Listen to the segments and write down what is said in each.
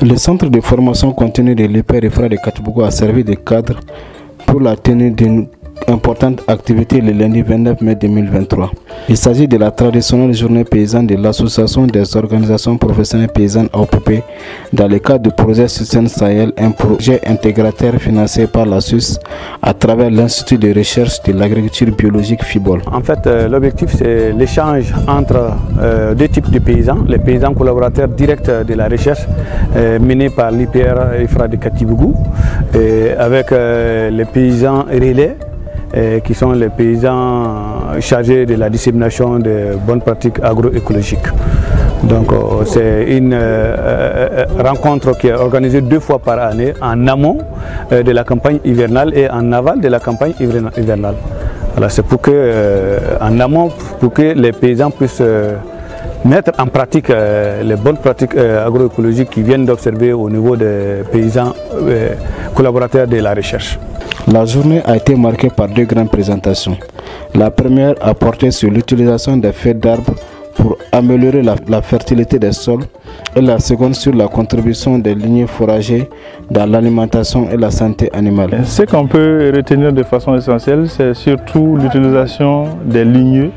Le centre de formation continue de l'hyper-IFRA de Katibougou a servi de cadre pour la tenue d'une importante activité le lundi 29 mai 2023. Il s'agit de la traditionnelle journée paysanne de l'Association des organisations professionnelles paysannes AOPP dans le cadre du projet Susten Sahel, un projet intégrateur financé par la Suisse à travers l'Institut de recherche de l'agriculture biologique FIBOL. En fait, l'objectif c'est l'échange entre deux types de paysans, les paysans collaborateurs directs de la recherche menée par l'hyper-IFRA de Katibougou avec les paysans relais qui sont les paysans chargés de la dissémination de bonnes pratiques agroécologiques. Donc c'est une rencontre qui est organisée 2 fois par année en amont de la campagne hivernale et en aval de la campagne hivernale. Voilà, c'est pour que, en amont, pour que les paysans puissent mettre en pratique les bonnes pratiques agroécologiques qu'ils viennent d'observer au niveau des paysans collaborateurs de la recherche. La journée a été marquée par 2 grandes présentations. La première a porté sur l'utilisation des feuilles d'arbres pour améliorer la fertilité des sols et la seconde sur la contribution des lignées fourragères dans l'alimentation et la santé animale. Ce qu'on peut retenir de façon essentielle, c'est surtout l'utilisation des lignées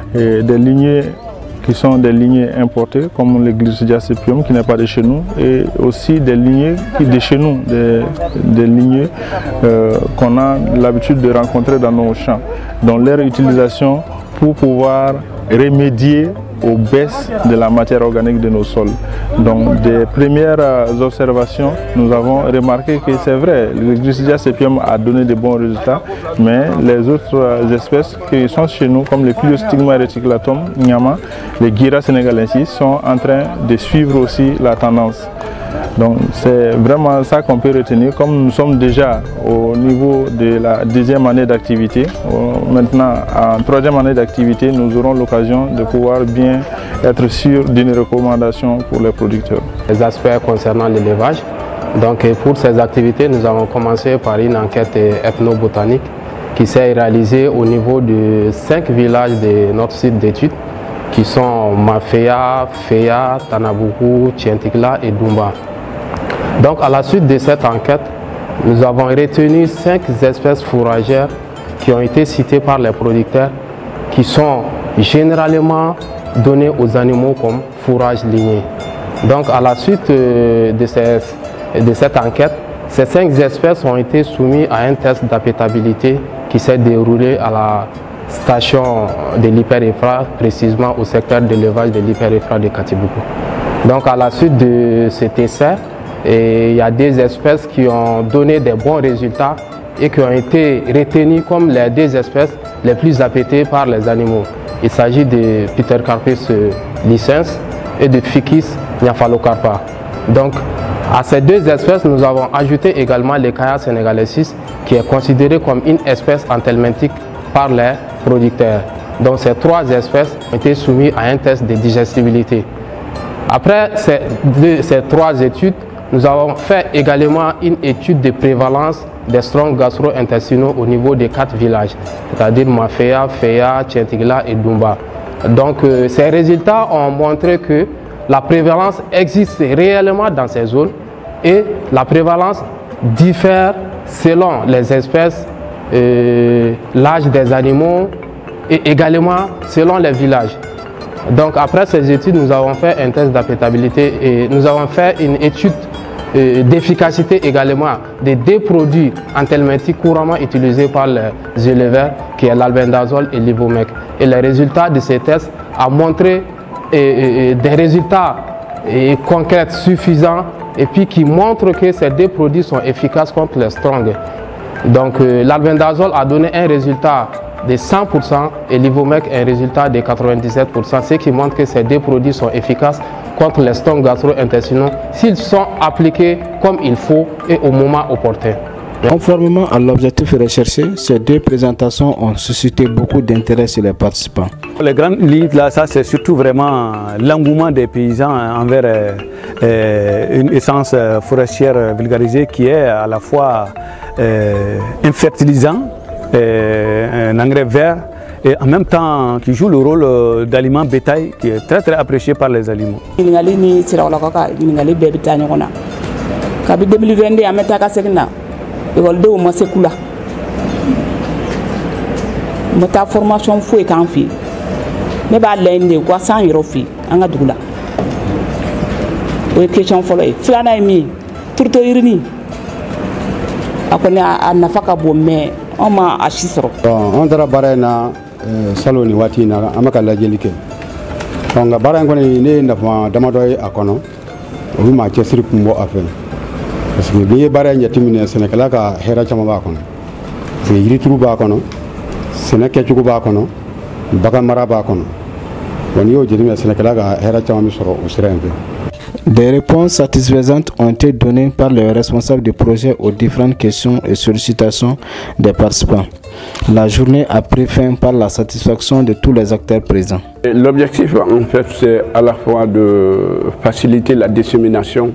qui sont des lignées importées comme le Glycidia sepium qui n'est pas de chez nous et aussi des lignées qui de chez nous, des lignées qu'on a l'habitude de rencontrer dans nos champs, dont leur utilisation pour pouvoir remédier aux baisses de la matière organique de nos sols. Donc des premières observations, nous avons remarqué que c'est vrai, le Glycidia sepium a donné de bons résultats, mais les autres espèces qui sont chez nous, comme le Cliostigma reticulatum, Nyama, les Ghira sénégalensis, sont en train de suivre aussi la tendance. Donc c'est vraiment ça qu'on peut retenir. Comme nous sommes déjà au niveau de la 2e année d'activité, maintenant en 3e année d'activité, nous aurons l'occasion de pouvoir bien être sûrs d'une recommandation pour les producteurs. Les aspects concernant l'élevage. Donc pour ces activités, nous avons commencé par une enquête ethnobotanique qui s'est réalisée au niveau de 5 villages de notre site d'études qui sont Maféa, Féa, Tanabougou, Tientigla et Doumba. Donc à la suite de cette enquête, nous avons retenu 5 espèces fourragères qui ont été citées par les producteurs qui sont généralement données aux animaux comme fourrage ligné. Donc à la suite de cette enquête, ces 5 espèces ont été soumises à un test d'appétabilité qui s'est déroulé à la station de l'hyper-IFRA, précisément au secteur d'élevage de l'hyper-IFRA de Katibougou. Donc à la suite de cet essai, il y a des espèces qui ont donné des bons résultats et qui ont été retenues comme les 2 espèces les plus appétées par les animaux. Il s'agit de Ptercarpus licens et de Ficus nyaphalocarpa. Donc à ces 2 espèces, nous avons ajouté également l'Echaia sénégalensis qui est considérée comme une espèce anthelmintique par les producteurs. Donc ces 3 espèces ont été soumises à un test de digestibilité. Après ces 3 études, nous avons fait également une étude de prévalence des strongs gastro-intestinaux au niveau des 4 villages, c'est-à-dire Maféa, Féa, Tientigla et Doumba. Donc ces résultats ont montré que la prévalence existe réellement dans ces zones et la prévalence diffère selon les espèces, l'âge des animaux et également selon les villages. Donc après ces études, nous avons fait un test d'appétabilité et nous avons fait une étude d'efficacité également des 2 produits anthelmintiques couramment utilisés par les éleveurs qui est l'albendazole et l'ivomec. Et les résultats de ces tests ont montré des résultats concrets suffisants et puis qui montrent que ces 2 produits sont efficaces contre les strongs. Donc l'albendazole a donné un résultat de 100% et l'ivomec un résultat de 97%, ce qui montre que ces 2 produits sont efficaces contre les strongs gastro-intestinaux s'ils sont appliqués comme il faut et au moment opportun. Conformément à l'objectif recherché, ces 2 présentations ont suscité beaucoup d'intérêt chez les participants. Les grandes lignes, là, ça c'est surtout vraiment l'engouement des paysans envers une essence forestière vulgarisée qui est à la fois un fertilisant, un engrais vert et en même temps qui joue le rôle d'aliment bétail qui est très apprécié par les animaux. Kabi 2022 an bɛ taa ka segin na ekɔlidenw ma se kula n bɛ taa formation foyi k'an fɛ yen ne b'a laɲini de ko s'an yɛrɛ fɛ yen an ka dugu la o ye question fɔlɔ ye. Filanan ye min ye turuto yirini a kɔni a nafa ka bon mais anw ma a si sɔrɔ. Anw taara baara in na salon ni waati in na an bɛ ka lajɛli kɛ nka baara in kɔni ne ye nafa damadɔ ye a kɔnɔ o bɛ maa cɛsiri kun bɔ a fɛ parce que n'i ye baara in jateminɛ sɛnɛkɛla ka hɛrɛ caman b'a kɔnɔ parce que yirituru b'a kɔnɔ sɛnɛ kɛcogo b'a kɔnɔ bagan mara b'a kɔnɔ n'i y'o jateminɛ sɛnɛkɛla ka hɛrɛ caman bɛ sɔrɔ o sira in fɛ. Des réponses satisfaisantes ont été données par les responsables du projet aux différentes questions et sollicitations des participants. La journée a pris fin par la satisfaction de tous les acteurs présents. L'objectif, en fait, c'est à la fois de faciliter la dissémination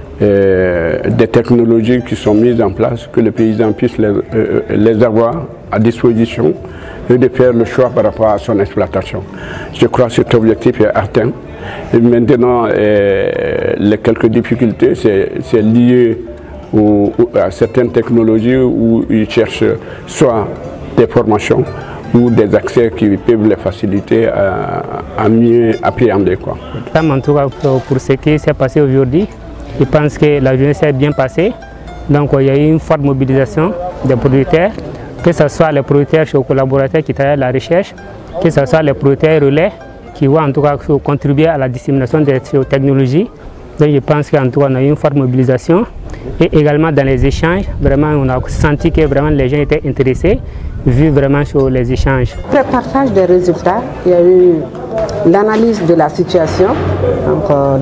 des technologies qui sont mises en place, que les paysans puissent les avoir à disposition et de faire le choix par rapport à son exploitation. Je crois que cet objectif est atteint. Et maintenant, les quelques difficultés, c'est lié à certaines technologies où ils cherchent soit des formations ou des accès qui peuvent les faciliter à mieux appréhender. En tout cas, pour ce qui s'est passé aujourd'hui, je pense que la journée s'est bien passée. Donc il y a eu une forte mobilisation des producteurs, que ce soit les producteurs chez les collaborateurs qui travaillent à la recherche, que ce soit les producteurs relais qui vont en tout cas contribuer à la dissémination des technologies. Donc je pense qu'en tout cas on a eu une forte mobilisation. Et également dans les échanges, vraiment on a senti que vraiment les gens étaient intéressés, vu vraiment sur les échanges. Après le partage des résultats, il y a eu l'analyse de la situation, donc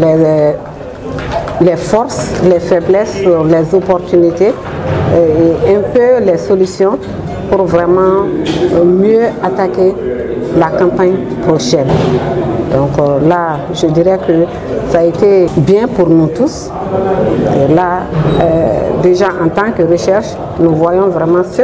les forces, les faiblesses, les opportunités et un peu les solutions pour vraiment mieux attaquer la campagne prochaine. Donc là, je dirais que ça a été bien pour nous tous. Et là, déjà en tant que recherche, nous voyons vraiment ce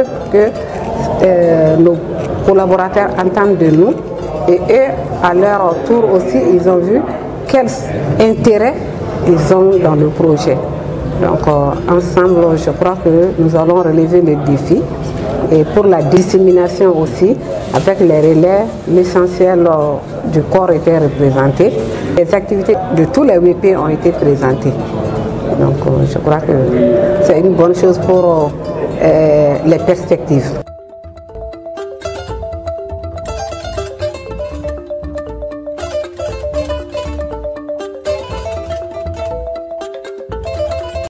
que nos collaborateurs entendent de nous. Et eux, à leur tour aussi, ils ont vu quel intérêt ils ont dans le projet. Donc ensemble, je crois que nous allons relever les défis. Et pour la dissémination aussi, avec les relais, l'essentiel du corps était représenté. Les activités de tous les WP ont été présentées. Donc je crois que c'est une bonne chose pour les perspectives.